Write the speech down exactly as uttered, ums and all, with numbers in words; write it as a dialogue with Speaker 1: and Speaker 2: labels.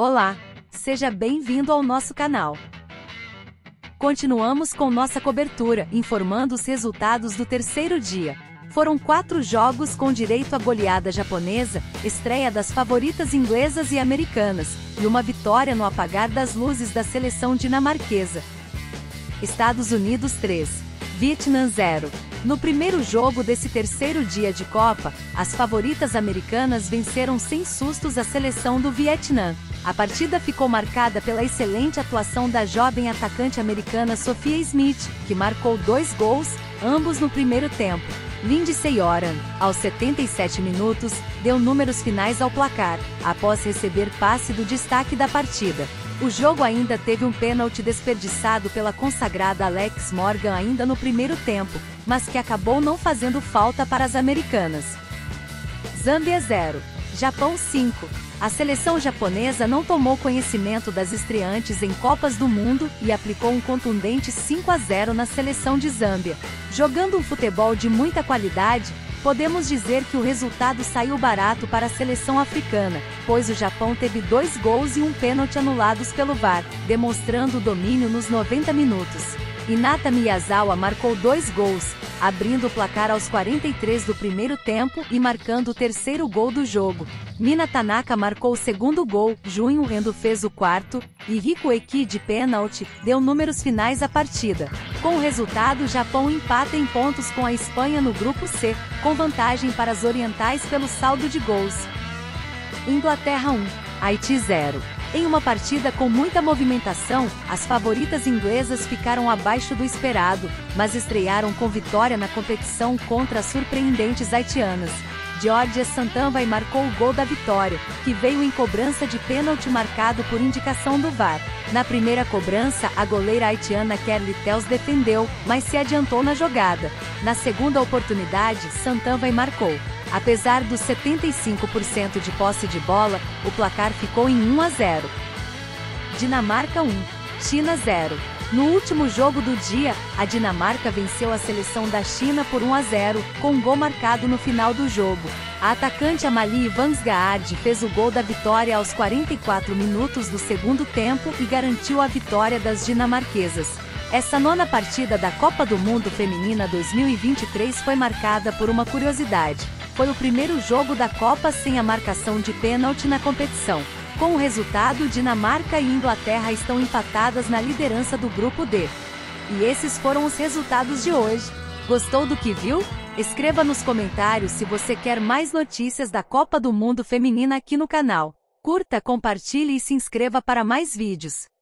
Speaker 1: Olá, seja bem-vindo ao nosso canal. Continuamos com nossa cobertura, informando os resultados do terceiro dia. Foram quatro jogos com direito à goleada japonesa, estreia das favoritas inglesas e americanas, e uma vitória no apagar das luzes da seleção dinamarquesa. Estados Unidos três, Vietnã zero. No primeiro jogo desse terceiro dia de Copa, as favoritas americanas venceram sem sustos a seleção do Vietnã. A partida ficou marcada pela excelente atuação da jovem atacante americana Sophia Smith, que marcou dois gols, ambos no primeiro tempo. Lindsey Oran, aos setenta e sete minutos, deu números finais ao placar, após receber passe do destaque da partida. O jogo ainda teve um pênalti desperdiçado pela consagrada Alex Morgan ainda no primeiro tempo, mas que acabou não fazendo falta para as americanas. Zâmbia zero, Japão cinco. A seleção japonesa não tomou conhecimento das estreantes em Copas do Mundo e aplicou um contundente cinco a zero na seleção de Zâmbia. Jogando um futebol de muita qualidade, podemos dizer que o resultado saiu barato para a seleção africana, pois o Japão teve dois gols e um pênalti anulados pelo V A R, demonstrando o domínio nos noventa minutos. Hinata Miyazawa marcou dois gols, abrindo o placar aos quarenta e três do primeiro tempo e marcando o terceiro gol do jogo. Mina Tanaka marcou o segundo gol, Junho Endo fez o quarto, e Rico Eki de pênalti deu números finais à partida. Com o resultado, o Japão empata em pontos com a Espanha no grupo C, com vantagem para as orientais pelo saldo de gols. Inglaterra um, Haiti zero. Em uma partida com muita movimentação, as favoritas inglesas ficaram abaixo do esperado, mas estrearam com vitória na competição contra as surpreendentes haitianas. Georgia Santanva marcou o gol da vitória, que veio em cobrança de pênalti marcado por indicação do V A R. Na primeira cobrança, a goleira haitiana Kerly Tels defendeu, mas se adiantou na jogada. Na segunda oportunidade, Santanva marcou. Apesar dos setenta e cinco por cento de posse de bola, o placar ficou em um a zero. Dinamarca um, China zero. No último jogo do dia, a Dinamarca venceu a seleção da China por um a zero, com um gol marcado no final do jogo. A atacante Amalie Vangsgaard fez o gol da vitória aos quarenta e quatro minutos do segundo tempo e garantiu a vitória das dinamarquesas. Essa nona partida da Copa do Mundo Feminina dois mil e vinte e três foi marcada por uma curiosidade. Foi o primeiro jogo da Copa sem a marcação de pênalti na competição. Com o resultado, Dinamarca e Inglaterra estão empatadas na liderança do grupo D. E esses foram os resultados de hoje. Gostou do que viu? Escreva nos comentários se você quer mais notícias da Copa do Mundo Feminina aqui no canal. Curta, compartilhe e se inscreva para mais vídeos.